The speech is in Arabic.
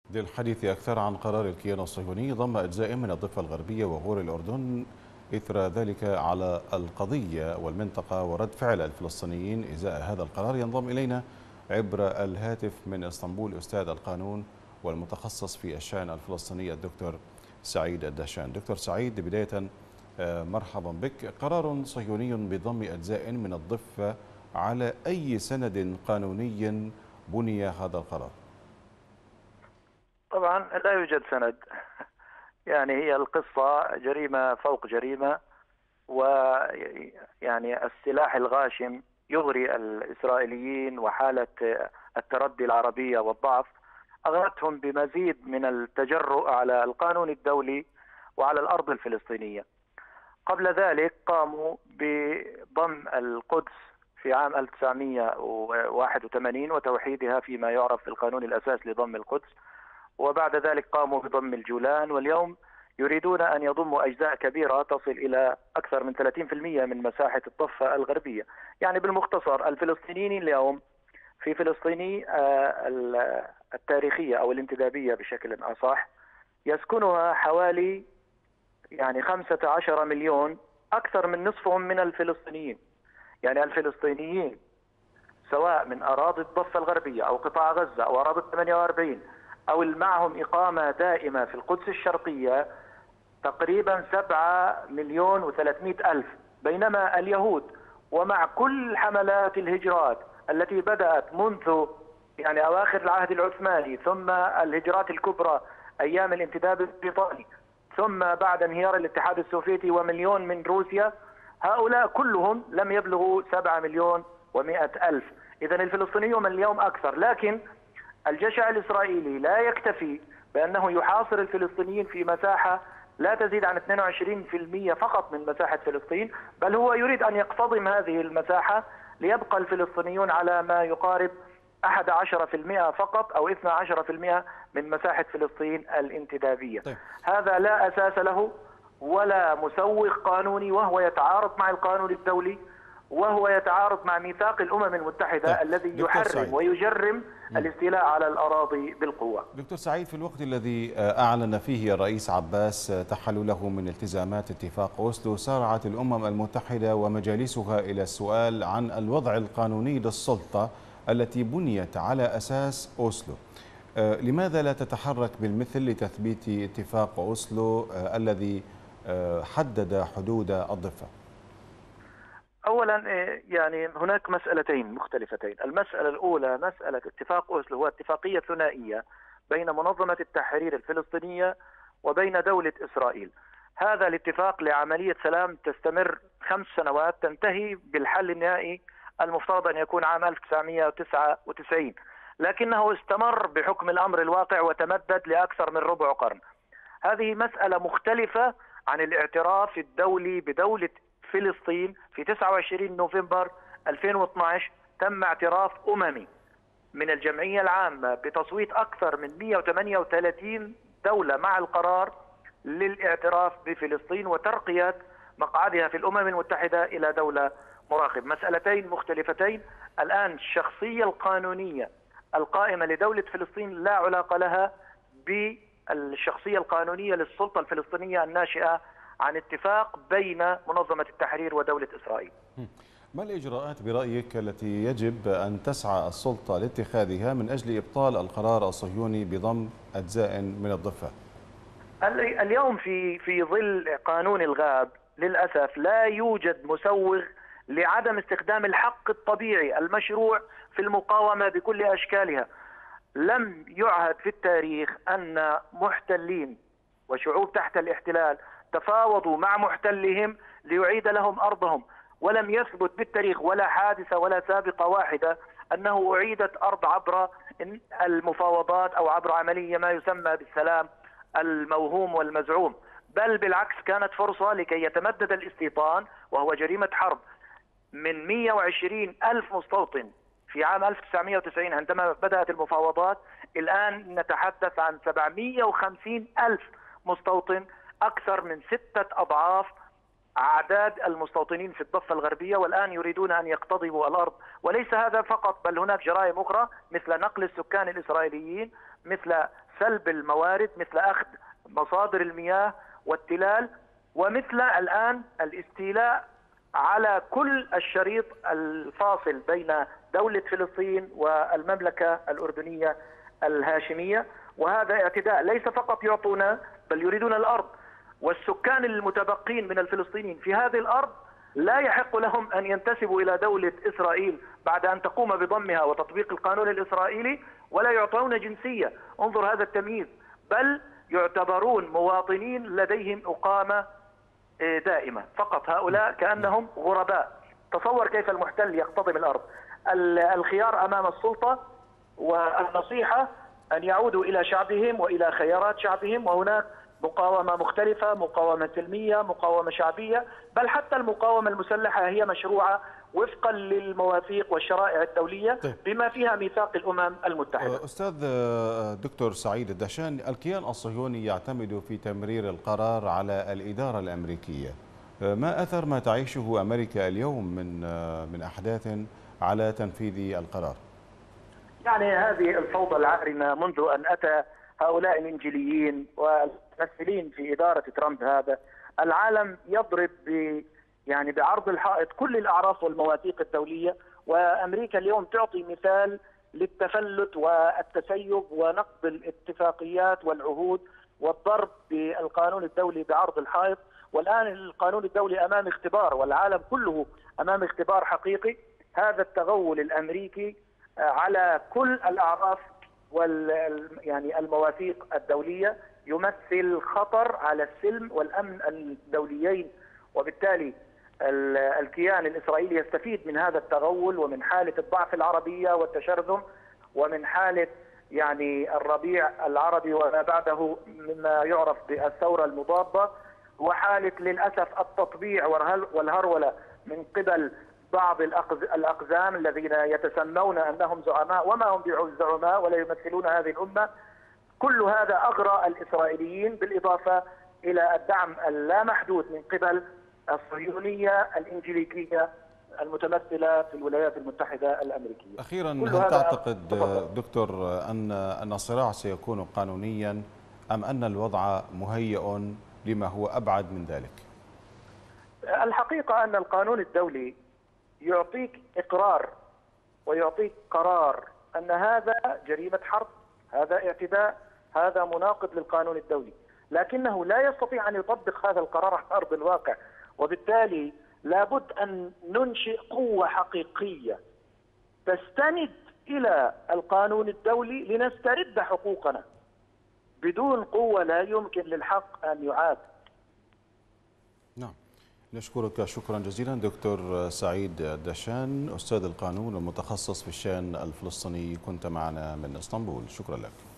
للحديث أكثر عن قرار الكيان الصهيوني ضم أجزاء من الضفة الغربية وغور الأردن إثر ذلك على القضية والمنطقة ورد فعل الفلسطينيين إزاء هذا القرار، ينضم إلينا عبر الهاتف من اسطنبول أستاذ القانون والمتخصص في الشأن الفلسطيني الدكتور سعيد الدهشان. دكتور سعيد، بداية مرحبا بك. قرار صهيوني بضم أجزاء من الضفة، على أي سند قانوني بني هذا القرار؟ طبعا لا يوجد سند. يعني هي القصة جريمة فوق جريمة، ويعني السلاح الغاشم يغري الإسرائيليين، وحالة التردي العربية والضعف أغرتهم بمزيد من التجرؤ على القانون الدولي وعلى الأرض الفلسطينية. قبل ذلك قاموا بضم القدس في عام 1981 وتوحيدها فيما يعرف بالقانون الأساسي لضم القدس، وبعد ذلك قاموا بضم الجولان، واليوم يريدون أن يضموا أجزاء كبيرة تصل إلى أكثر من 30% من مساحة الضفة الغربية. يعني بالمختصر الفلسطينيين اليوم في فلسطيني التاريخية أو الانتدابية بشكل أصح يسكنها حوالي 15 مليون، أكثر من نصفهم من الفلسطينيين. يعني الفلسطينيين سواء من أراضي الضفة الغربية أو قطاع غزة أو أراضي 48 أو معهم إقامة دائمة في القدس الشرقية تقريبا 7 مليون و300 ألف، بينما اليهود ومع كل حملات الهجرات التي بدأت منذ أواخر العهد العثماني، ثم الهجرات الكبرى أيام الانتداب البريطاني، ثم بعد انهيار الاتحاد السوفيتي ومليون من روسيا، هؤلاء كلهم لم يبلغوا 7 مليون و100 ألف. إذا الفلسطينيون اليوم أكثر، لكن الجشع الإسرائيلي لا يكتفي بأنه يحاصر الفلسطينيين في مساحة لا تزيد عن 22% فقط من مساحة فلسطين، بل هو يريد أن يقتضم هذه المساحة ليبقى الفلسطينيون على ما يقارب 11% فقط أو 12% من مساحة فلسطين الانتدابية. طيب. هذا لا أساس له ولا مسوغ قانوني، وهو يتعارض مع القانون الدولي، وهو يتعارض مع ميثاق الأمم المتحدة. طيب. الذي يحرم ويجرم الاستيلاء على الأراضي بالقوة. دكتور سعيد، في الوقت الذي أعلن فيه الرئيس عباس تحلله من التزامات اتفاق أوسلو، سارعت الأمم المتحدة ومجالسها إلى السؤال عن الوضع القانوني للسلطة التي بنيت على أساس أوسلو. لماذا لا تتحرك بالمثل لتثبيت اتفاق أوسلو الذي حدد حدود الضفة؟ أولا هناك مسألتين مختلفتين. المسألة الأولى مسألة اتفاق أوسلو، هو اتفاقية ثنائية بين منظمة التحرير الفلسطينية وبين دولة إسرائيل. هذا الاتفاق لعملية سلام تستمر 5 سنوات، تنتهي بالحل النهائي المفترض أن يكون عام 1999، لكنه استمر بحكم الأمر الواقع وتمدد لأكثر من ربع قرن. هذه مسألة مختلفة عن الاعتراف الدولي بدولة فلسطين. في 29 نوفمبر 2012 تم اعتراف أممي من الجمعية العامة بتصويت أكثر من 138 دولة مع القرار للاعتراف بفلسطين وترقية مقعدها في الأمم المتحدة إلى دولة مراقب. مسألتين مختلفتين. الآن الشخصية القانونية القائمة لدولة فلسطين لا علاقة لها بالشخصية القانونية للسلطة الفلسطينية الناشئة عن اتفاق بين منظمة التحرير ودولة إسرائيل. ما الإجراءات برأيك التي يجب أن تسعى السلطة لاتخاذها من أجل إبطال القرار الصهيوني بضم أجزاء من الضفة؟ اليوم في ظل قانون الغاب للأسف لا يوجد مسوغ لعدم استخدام الحق الطبيعي المشروع في المقاومة بكل أشكالها. لم يعهد في التاريخ أن محتلين وشعوب تحت الاحتلال تفاوضوا مع محتلهم ليعيد لهم أرضهم، ولم يثبت بالتاريخ ولا حادثة ولا سابقة واحدة أنه أعيدت أرض عبر المفاوضات أو عبر عملية ما يسمى بالسلام الموهوم والمزعوم، بل بالعكس كانت فرصة لكي يتمدد الاستيطان، وهو جريمة حرب، من 120 ألف مستوطن في عام 1990 عندما بدأت المفاوضات. الآن نتحدث عن 750 ألف مستوطن، أكثر من 6 أضعاف أعداد المستوطنين في الضفة الغربية، والآن يريدون أن يقتضبوا الأرض. وليس هذا فقط، بل هناك جرائم أخرى مثل نقل السكان الإسرائيليين، مثل سلب الموارد، مثل أخذ مصادر المياه والتلال، ومثل الآن الاستيلاء على كل الشريط الفاصل بين دولة فلسطين والمملكة الأردنية الهاشمية. وهذا اعتداء، ليس فقط يعطونا بل يريدون الأرض، والسكان المتبقين من الفلسطينيين في هذه الأرض لا يحق لهم أن ينتسبوا إلى دولة إسرائيل بعد أن تقوم بضمها وتطبيق القانون الإسرائيلي، ولا يعطون جنسية. انظر هذا التمييز، بل يعتبرون مواطنين لديهم إقامة دائمة فقط، هؤلاء كأنهم غرباء. تصور كيف المحتل يقتضم الأرض. الخيار أمام السلطة والنصيحة أن يعودوا إلى شعبهم وإلى خيارات شعبهم، وهناك مقاومة مختلفة، مقاومة سلمية، مقاومة شعبية، بل حتى المقاومة المسلحة هي مشروعة وفقا للمواثيق والشرائع الدولية بما فيها ميثاق الأمم المتحدة. أستاذ دكتور سعيد الدهشان، الكيان الصهيوني يعتمد في تمرير القرار على الإدارة الأمريكية. ما أثر ما تعيشه أمريكا اليوم من أحداث على تنفيذ القرار؟ يعني هذه الفوضى العارمة منذ أن أتى هؤلاء الإنجيليين والممثلين في إدارة ترامب، هذا العالم يضرب يعني بعرض الحائط كل الأعراف والمواثيق الدولية، وأمريكا اليوم تعطي مثال للتفلت والتسيب ونقض الاتفاقيات والعهود والضرب بالقانون الدولي بعرض الحائط. والآن القانون الدولي أمام اختبار، والعالم كله أمام اختبار حقيقي. هذا التغول الأمريكي على كل الأعراف يعني المواثيق الدولية يمثل خطر على السلم والأمن الدوليين، وبالتالي الكيان الإسرائيلي يستفيد من هذا التغول ومن حالة الضعف العربية والتشرذم ومن حالة يعني الربيع العربي وما بعده مما يعرف بالثورة المضادة، وحالة للأسف التطبيع والهرولة من قبل بعض الأقزام الذين يتسمون أنهم زعماء وما هم بزعماء ولا يمثلون هذه الأمة. كل هذا أغرى الإسرائيليين، بالإضافة إلى الدعم اللامحدود من قبل الصهيونية الإنجليكية المتمثلة في الولايات المتحدة الأمريكية. أخيرا، هل تعتقد دكتور أن الصراع سيكون قانونيا أم أن الوضع مهيئ لما هو أبعد من ذلك؟ الحقيقة أن القانون الدولي يعطيك إقرار ويعطيك قرار أن هذا جريمة حرب، هذا اعتداء، هذا مناقض للقانون الدولي، لكنه لا يستطيع أن يطبق هذا القرار على أرض الواقع. وبالتالي لابد أن ننشئ قوة حقيقية تستند إلى القانون الدولي لنسترد حقوقنا. بدون قوة لا يمكن للحق أن يعاد. نعم، نشكرك شكرا جزيلا دكتور سعيد الدهشان، أستاذ القانون والمتخصص في الشأن الفلسطيني، كنت معنا من اسطنبول. شكرا لك.